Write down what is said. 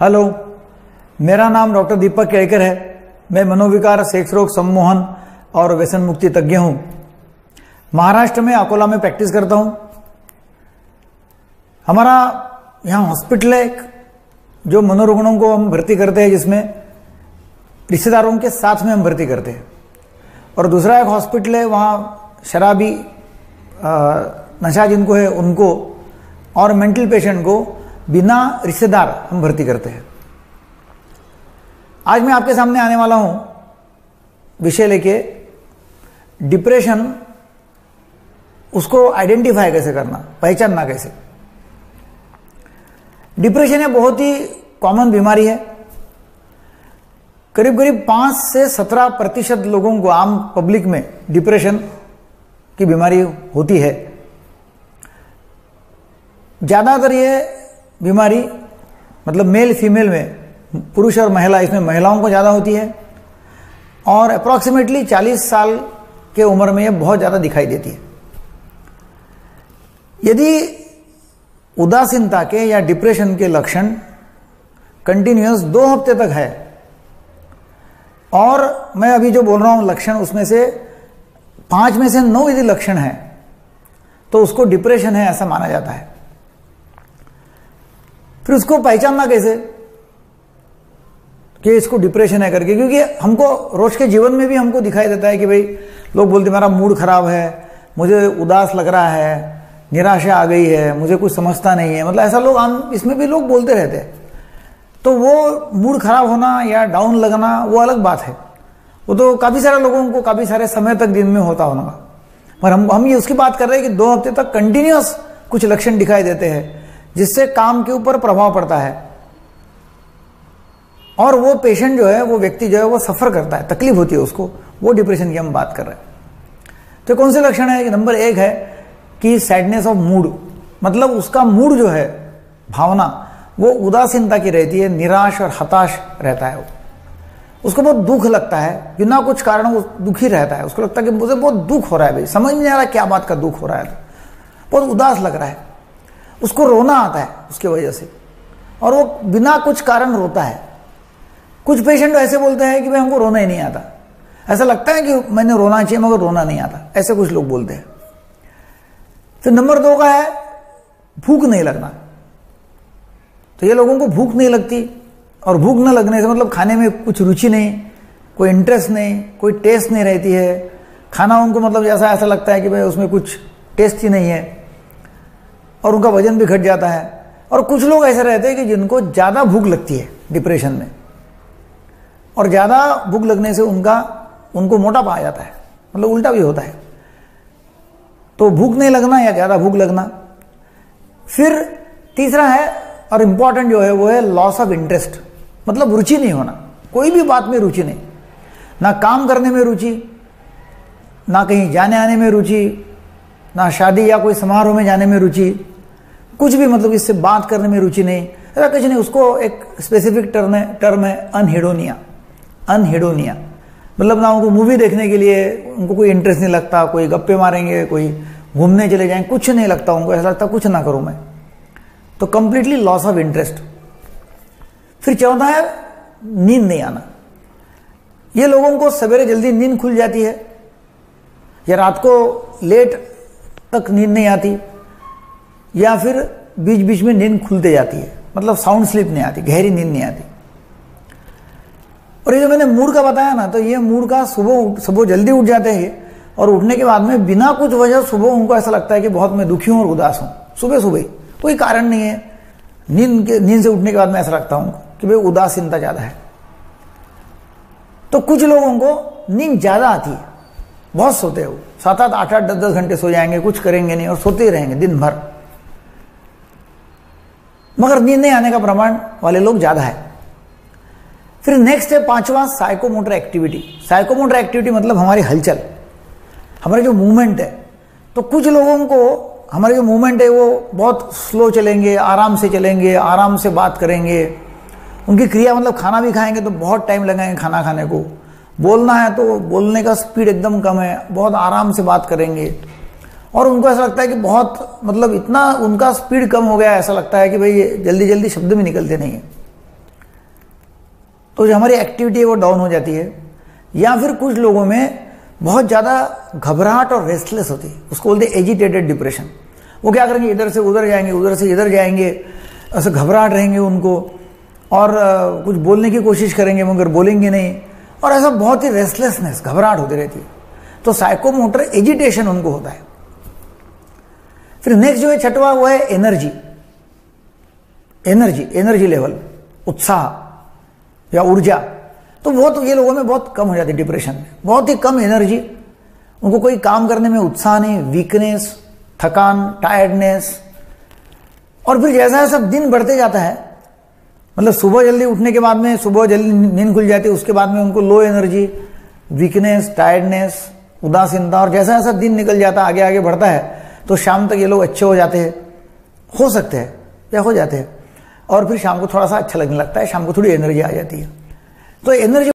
Hello, मेरा नाम doctor दीपक केड़कर है। मैं मनोविकार, सेक्स रोग, सम्मोहन और व्यसन मुक्ति तज्ञ हूं। महाराष्ट्र में अकोला में प्रैक्टिस करता हूं। हमारा यहाँ हॉस्पिटल है जो मनोरुग्णों को हम भर्ती करते हैं, जिसमें रिश्तेदारों के साथ में हम भर्ती करते हैं। और दूसरा एक हॉस्पिटल है, वहाँ शराबी नशा जिनको है उनको और मेंटल पेशेंट को बिना रिश्तेदार हम भर्ती करते हैं। आज मैं आपके सामने आने वाला हूं विषय लेके डिप्रेशन, उसको आइडेंटिफाई कैसे करना, पहचानना कैसे। डिप्रेशन एक बहुत ही कॉमन बीमारी है। करीब करीब 5 से 17% लोगों को, आम पब्लिक में डिप्रेशन की बीमारी होती है। ज्यादातर ये बीमारी मतलब मेल फीमेल में, पुरुष और महिला, इसमें महिलाओं को ज्यादा होती है और अप्रॉक्सीमेटली 40 साल के उम्र में ये बहुत ज्यादा दिखाई देती है। यदि उदासीनता के या डिप्रेशन के लक्षण कंटिन्यूअस 2 हफ्ते तक है, और मैं अभी जो बोल रहा हूं लक्षण, उसमें से 5 में से 9 यदि लक्षण है तो उसको डिप्रेशन है ऐसा माना जाता है। फिर उसको पहचानना कैसे कि इसको डिप्रेशन है करके, क्योंकि हमको रोज के जीवन में भी हमको दिखाई देता है कि भाई लोग बोलते मेरा मूड खराब है, मुझे उदास लग रहा है, निराशा आ गई है, मुझे कुछ समझता नहीं है, मतलब ऐसा लोग आम इसमें भी लोग बोलते रहते हैं। तो वो मूड खराब होना या डाउन लगना वो अलग बात है, वो तो काफी सारे लोगों को काफी सारे समय तक दिन में होता होगा। पर हम ये उसकी बात कर रहे हैं कि 2 हफ्ते तक कंटिन्यूअस कुछ लक्षण दिखाई देते हैं जिससे काम के ऊपर प्रभाव पड़ता है, और वो पेशेंट जो है, वो व्यक्ति जो है वो सफर करता है, तकलीफ होती है उसको, वो डिप्रेशन की हम बात कर रहे हैं। तो कौन से लक्षण है कि नंबर 1 है कि सैडनेस ऑफ मूड, मतलब उसका मूड जो है, भावना, वो उदासीनता की रहती है, निराश और हताश रहता है। उसको बहुत दुख लगता है, बिना कुछ कारण वो दुखी रहता है। उसको लगता है कि मुझे बहुत दुख हो रहा है, भाई समझ नहीं आ रहा क्या बात का दुख हो रहा है, बहुत उदास लग रहा है। उसको रोना आता है उसकी वजह से, और वो बिना कुछ कारण रोता है। कुछ पेशेंट ऐसे बोलते हैं कि भाई हमको रोना ही नहीं आता, ऐसा लगता है कि मैंने रोना चाहिए मगर रोना नहीं आता, ऐसे कुछ लोग बोलते हैं। फिर नंबर 2 का है भूख नहीं लगना। तो ये लोगों को भूख नहीं लगती, और भूख न लगने से मतलब खाने में कुछ रुचि नहीं, कोई इंटरेस्ट नहीं, कोई टेस्ट नहीं रहती है खाना उनको, मतलब जैसा ऐसा लगता है कि भाई उसमें कुछ टेस्ट ही नहीं है, और उनका वजन भी घट जाता है। और कुछ लोग ऐसे रहते हैं कि जिनको ज्यादा भूख लगती है डिप्रेशन में, और ज्यादा भूख लगने से उनको मोटापा आ जाता है, मतलब उल्टा भी होता है। तो भूख नहीं लगना या ज्यादा भूख लगना। फिर तीसरा है और इंपॉर्टेंट जो है वो है लॉस ऑफ इंटरेस्ट, मतलब रुचि नहीं होना, कोई भी बात में रुचि नहीं, ना काम करने में रुचि, ना कहीं जाने आने में रुचि, ना शादी या कोई समारोह में जाने में रुचि, कुछ भी, मतलब इससे बात करने में रुचि नहीं, ऐसा कुछ नहीं। उसको एक स्पेसिफिक टर्म है अनहेडोनिया। अनहेडोनिया मतलब ना उनको मूवी देखने के लिए उनको कोई इंटरेस्ट नहीं लगता, कोई गप्पे मारेंगे, कोई घूमने चले जाएंगे, कुछ नहीं लगता उनको, ऐसा लगता कुछ ना करूं मैं। तो कंप्लीटली लॉस ऑफ इंटरेस्ट। फिर चौथा है नींद नहीं आना। ये लोगों को सवेरे जल्दी नींद खुल जाती है, या रात को लेट तक नींद नहीं आती, या फिर बीच बीच में नींद खुलते जाती है, मतलब साउंड स्लीप नहीं आती, गहरी नींद नहीं आती। और ये जो मैंने मूड का बताया ना, तो ये मूड का सुबह जल्दी उठ जाते हैं, और उठने के बाद में बिना कुछ वजह सुबह उनको ऐसा लगता है कि बहुत मैं दुखी हूं और उदास हूं। सुबह सुबह कोई कारण नहीं है, नींद से उठने के बाद में ऐसा लगता हूं कि भाई उदासीनता ज्यादा है। तो कुछ लोगों को नींद ज्यादा आती है, बहुत सोते हो, 7-8, 8-8, 10-10 घंटे सो जाएंगे, कुछ करेंगे नहीं और सोते ही रहेंगे दिन भर, मगर नींद नहीं आने का प्रमाण वाले लोग ज्यादा है। फिर नेक्स्ट है 5वां साइकोमोटर एक्टिविटी। साइकोमोटर एक्टिविटी मतलब हमारी हलचल, हमारे जो मूवमेंट है। तो कुछ लोगों को हमारे जो मूवमेंट है वो बहुत स्लो चलेंगे, आराम से चलेंगे, आराम से बात करेंगे। उनकी क्रिया मतलब खाना भी खाएंगे तो बहुत टाइम लगाएंगे खाना खाने को, बोलना है तो बोलने का स्पीड एकदम कम है, बहुत आराम से बात करेंगे। और उनको ऐसा लगता है कि बहुत मतलब इतना उनका स्पीड कम हो गया, ऐसा लगता है कि भाई जल्दी जल्दी शब्द भी निकलते नहीं है। तो जो हमारी एक्टिविटी है वो डाउन हो जाती है। या फिर कुछ लोगों में बहुत ज़्यादा घबराहट और रेस्टलेस होती है, उसको बोलते हैं एजिटेटेड डिप्रेशन। वो क्या करेंगे, इधर से उधर जाएंगे, उधर से इधर जाएंगे, ऐसे घबराहट रहेंगे उनको, और कुछ बोलने की कोशिश करेंगे मगर बोलेंगे नहीं, और ऐसा बहुत ही रेस्टलेसनेस, घबराहट होती रहती है। तो साइकोमोटर एजिटेशन उनको होता है। फिर नेक्स्ट जो है छठवा, वो है एनर्जी। एनर्जी लेवल, उत्साह या ऊर्जा, तो वो तो ये लोगों में बहुत कम हो जाती है डिप्रेशन में, बहुत ही कम एनर्जी, उनको कोई काम करने में उत्साह नहीं, वीकनेस, थकान, टायर्डनेस। और फिर जैसा जैसा दिन बढ़ते जाता है, मतलब सुबह जल्दी उठने के बाद में, सुबह जल्दी नींद खुल जाती है, उसके बाद में उनको लो एनर्जी, वीकनेस, टायर्डनेस, उदासीनता, और जैसा जैसा दिन निकल जाता है, आगे आगे बढ़ता है, तो शाम तक ये लोग अच्छे हो जाते हैं, हो सकते हैं या हो जाते हैं, और फिर शाम को थोड़ा सा अच्छा लगने लगता है, शाम को थोड़ी एनर्जी आ जाती है। तो एनर्जी